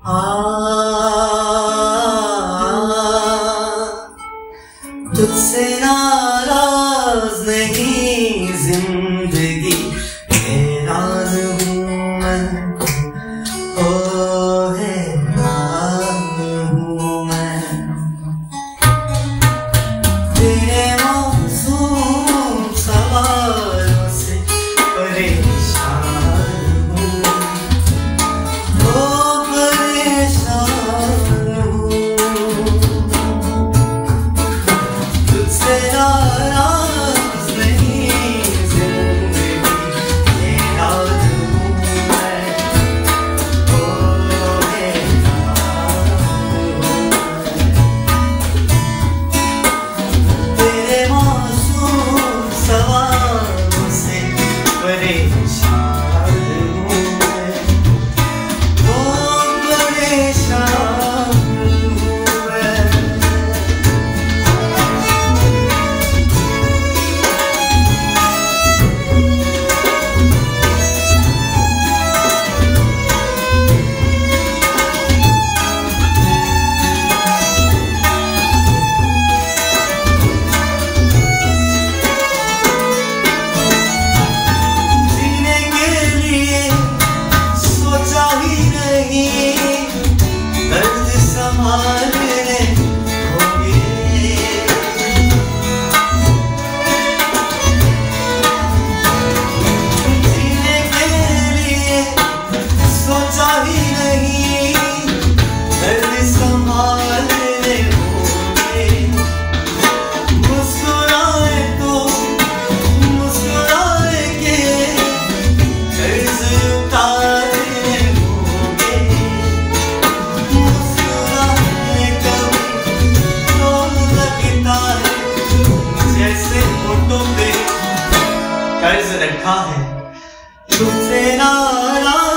तुझसे नाराज नहीं जिंदगी, हैरान हूँ मैं, ओ हैरान हूँ मैं। तेरे मासूम सवालों से परेशान हूँ, ओ परेशान हूँ। तुझसे नाराज नहीं जिंदगी, हैरान हूँ मैं, ओ हैरान हूँ मैं। तेरे मासूम सवालों से परेशान हूँ मैं, ओ परेशान हूँ मैं। जीने के लिए सोचा ही नहीं, दर्द संभालने होंगे। जीने के लिए सोचा ही नहीं, दर्द संभालने होंगे। मुस्कुराए तो मुस्कुराएंगे, कर्ज उतारने होंगे। मुस्कुराए कभी तो लगता है जैसे होठों पे कर्ज रखा है। तुझसे नाराज